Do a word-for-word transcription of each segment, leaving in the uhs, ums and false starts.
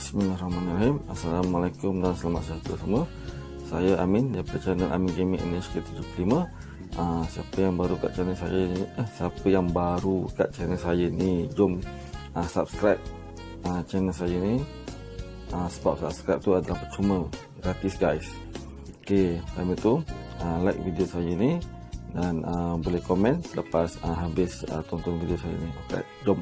Bismillahirrahmanirrahim. Assalamualaikum dan selamat sejahtera semua. Saya Amin daripada channel Amin Gaming N H K tujuh puluh lima. uh, Siapa yang baru kat channel saya ni, eh, Siapa yang baru kat channel saya ni, jom uh, subscribe uh, channel saya ni, uh, sebab subscribe tu adalah percuma, gratis guys. Ok, time itu uh, like video saya ni dan uh, boleh komen selepas uh, habis uh, tonton video saya ni. Ok, jom.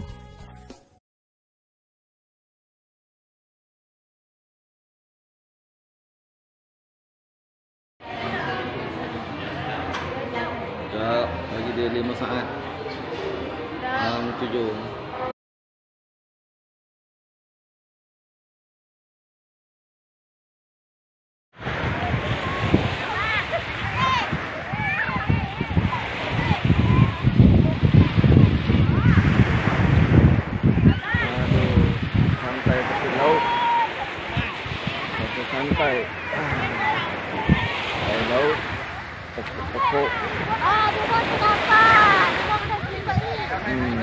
Sekejap, bagi dia lima saat. Yang tujuh. Aduh, santai tepi laut. Satu santai. Air laut. Pokok-pokok. Ah, rumah kenapa? Rumah kena selibat ni. Hmm.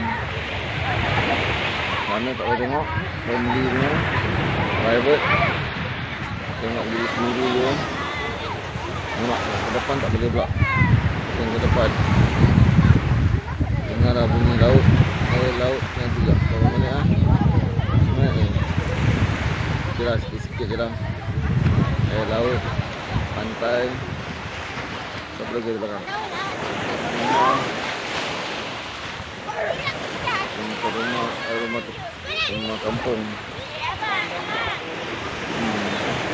Mana tak boleh tengok. Family punya. Private. Tengok diri sendiri je. Nampak ke depan tak boleh pula. Tengok ke depan. Dengarlah bunyi laut. Air laut nanti juga. Berapa minit lah? Semangat ni. Okey lah, sikit-sikit je lah. Air laut. Pantai. Siapa lagi di belakang? Rumah. Rumah, rumah, rumah tu. Rumah kampung. Hmm.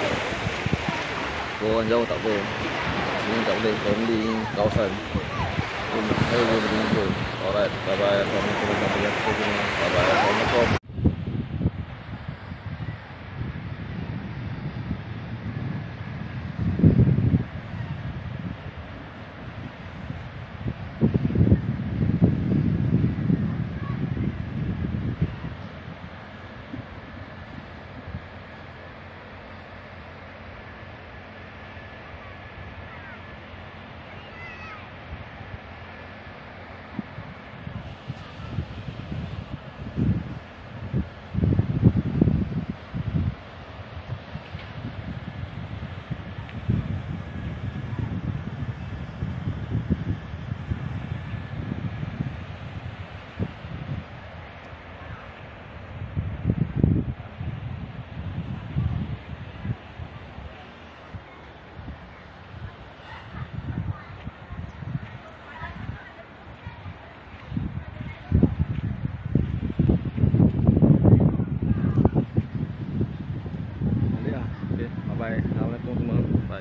Orang jauh tak apa. Ini tak boleh. Family ni kawasan. Saya boleh berjumpa. Alright. Bye-bye. Assalamualaikum warahmatullahi wabarakatuh. Bye-bye. Assalamualaikum. Bye. Assalamualaikum semua. Bye.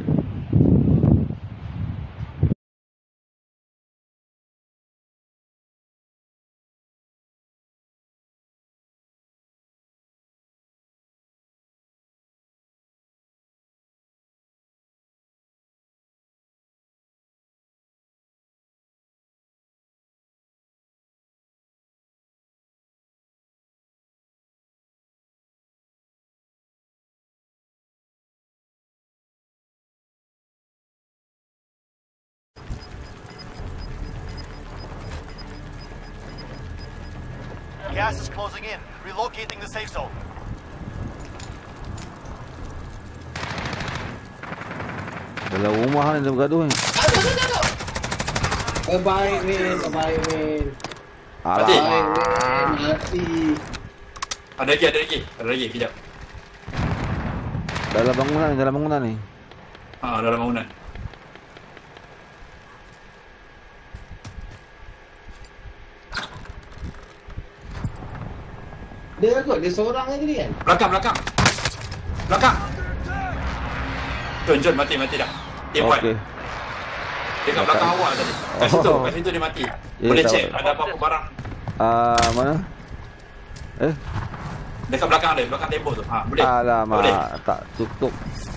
Gas is closing in. Relocating the safe zone. Dalam rumah ni dia bergaduh ni. Baik Min, baik Min. Alamak. Mati. Ada lagi, ada lagi. Ada lagi, kejap. Dalam bangunan ni, dalam bangunan ni. Ha, dalam bangunan. Dia kot, dia seorang aja dia kan? Belakang, belakang. Belakang. John, John, mati, mati dah. Teamwork. Okey. Dia kat belakang awak tadi. Kat situ, kat situ dia mati. Boleh tak check apa. ada apa-apa barang. Ah, mana? Eh? Dekat belakang dia, belakang tembok tu. Ha, boleh. Alamak, Boleh. tak tutup.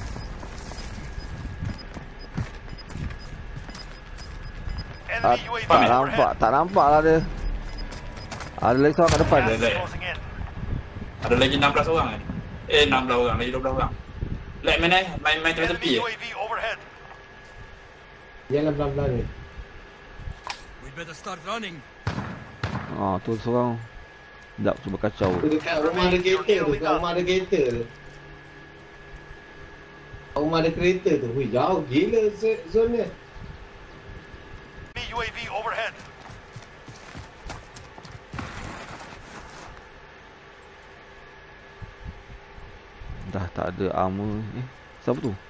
Ah, Enemy U A V tak nampak, overhead. tak nampak lah dia. Ada lagi seorang kat depan. Gas is Ada. closing in. Ada lagi enam belas orang kan? Eh, enam belas orang, lagi dua belas orang. Like main eh, main main tepi-tepi Enemy je. U A V overhead. Jangan pelan-pelan ni. We better start running. Ah, tu seorang. Sekejap, cuba kacau. Tu dekat rumah ada kereta tu. Dekat rumah ada kereta tu. Rumah ada kereta tu. Hui, jauh gila z- zone dia. U A V overhead. Dah tak ada armor. Eh, siapa tu?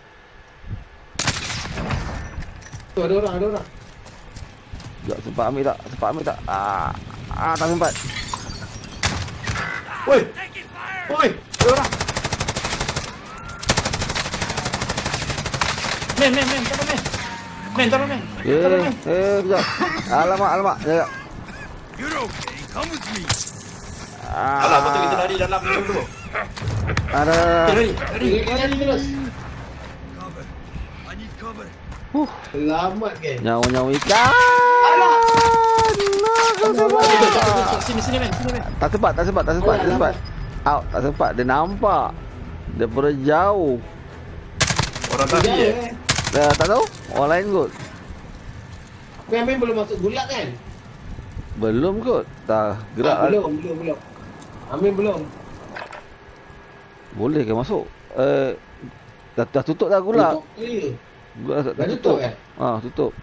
Tu ada orang, ada orang. Sekejap, sempat ambil tak? Sempat ambil tak? Ah, ah tak sempat. Woi. Woi, ada orang. Men, men, men, tolong men. Men, tolong men. Eh, Tolong men. eh, sekejap. Alamak, alamak. Sekejap. Ah, Alah, patut kita lari dalam ni dulu. ada. Kita lari, lari. Dia lari terus. Huh, Selamat kan? nyawa-nyawa ikan. Alah! Sini, sini men, sini men. Tak sempat, tak sempat, tak sempat, tak Alah, sempat. Out, tak sempat. Dia nampak. Daripada jauh. Orang tadi Jauh eh. eh. Dah tak tahu? Orang lain kot. Kau Amin belum masuk gulag kan? Belum kot. Tak gerak. Ah, belum, belum, belum. Amin belum. Boleh ke masuk? Eh, dah, dah tutup dah gulak. Tutup clear. Gulak dah, Dah dah tutup tutup. eh? Ah, tutup.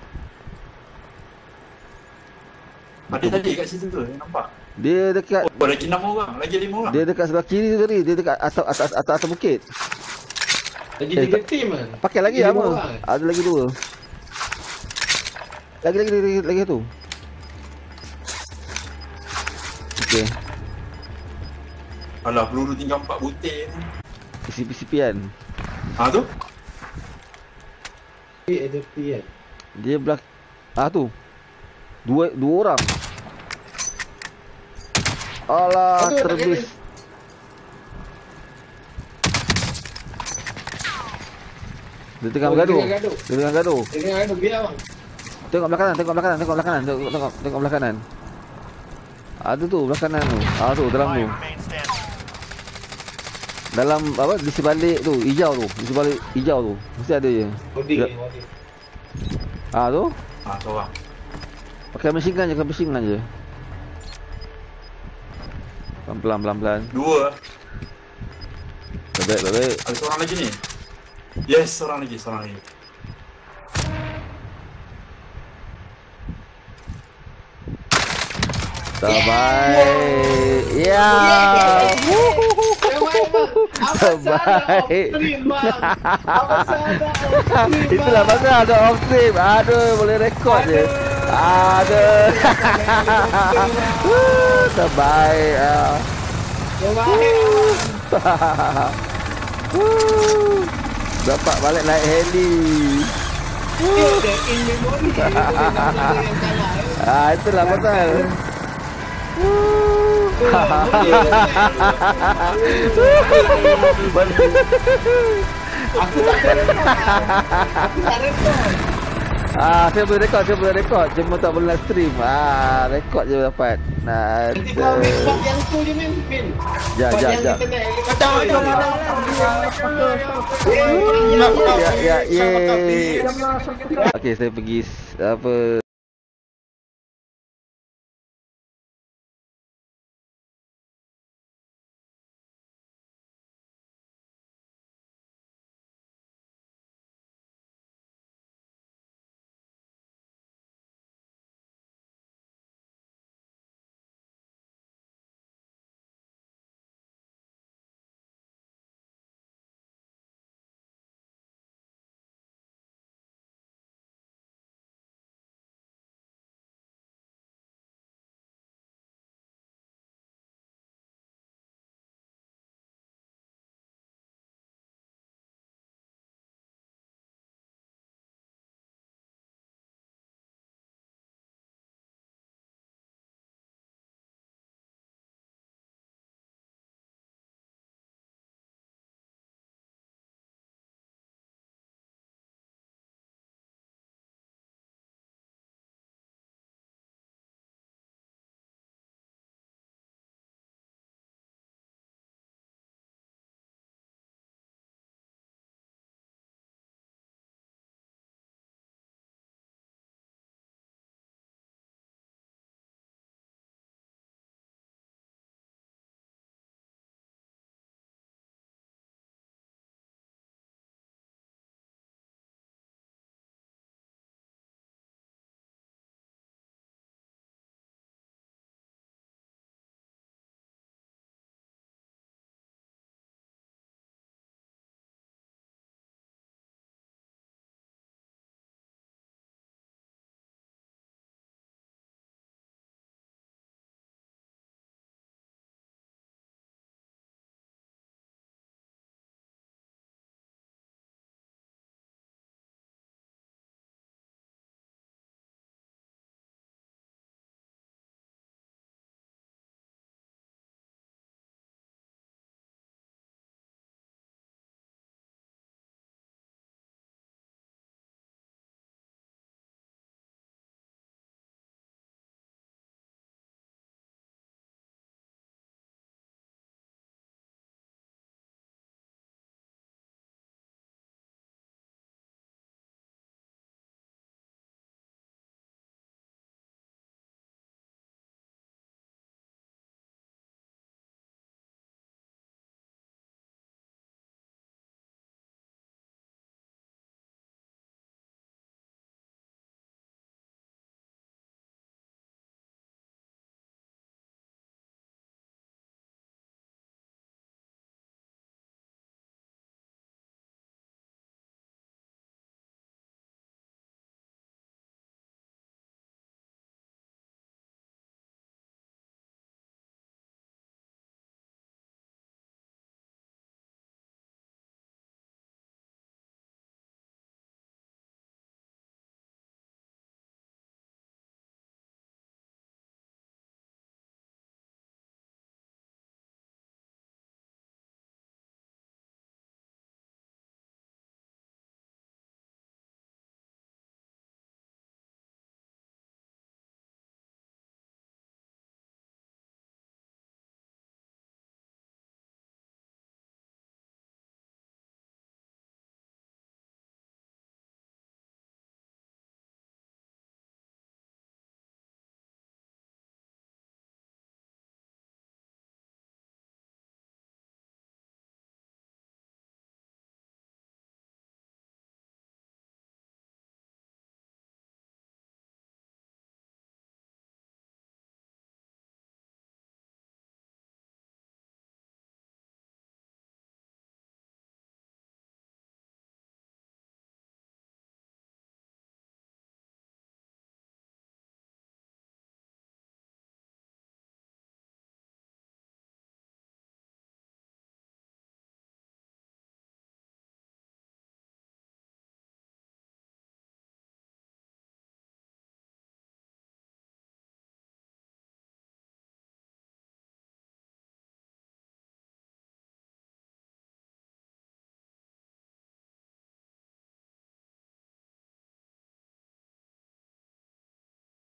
Ada tadi kat situ tu, nampak. Dia dekat Oh, lagi enam orang, lagi lima orang. dia dekat sebelah kiri tu tadi. Dia dekat atas atas atas, atas bukit. Lagi Eh, tiga tak- tim kan? Pakai lagi Lima apa? orang, eh? Ada lagi dua. Lagi lagi lagi, lagi, lagi tu. Okey. Alah, peluru tinggal empat butir ni. P C P C P kan. Ha tu? Eh, ada P kan? Dia belak ah tu. Dua dua orang. Alah, Aduh, tak terbis. kena. Dia tengah Oh, dia bergaduh. tengah gaduh. Dia tengah gaduh. Dia tengah ada biar bang. Tengok belah kanan, tengok belah kanan, tengok belah kanan, tengok tengok tengok belah kanan. Ada tu belah kanan tu. Ah tu dalam tu. Five remain standing. Dalam apa di sebalik tu, hijau tu. Di sebalik hijau tu. Mesti ada je. Holding Ya. ni, holding. Ah tu. Ha, seorang. Pakai machine gun je, pakai machine gun je. Pelan-pelan, pelan-pelan. Dua. Baik, baik, baik. Ada seorang lagi ni. Yes, seorang lagi, seorang lagi. Terbaik. Ya. Terbaik bang. Apa Terbaik. Stream bang. Apa sahaja off-stream, Itulah bang. pasal ada off stream. Aduh, boleh rekod je. Aduh. Terbaik. ah. Terbaik bang. Dapat balik naik heli. Dia ada in memory. Boleh nama yang kalah. eh. Ah, itulah pasal. Aku tak ada rekod. Aku tak rekod. Ah, saya boleh rekod, saya boleh rekod. Cuma tak boleh live stream. Ah, rekod je dapat. Nah, Nanti kau ambil part yang tu je Min. Min. Jap, Part jap, yang jap. internet. Macam macam macam. ya, ya, ye. Okey, saya pergi s- apa